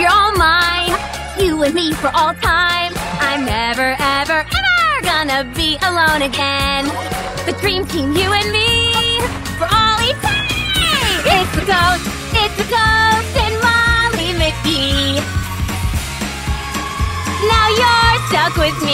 you're all mine. You and me for all time. I'm never, ever, ever gonna be alone again. The dream team, you and me, for all eternity. It's the Ghost and Molly McGee. Now you're stuck with me.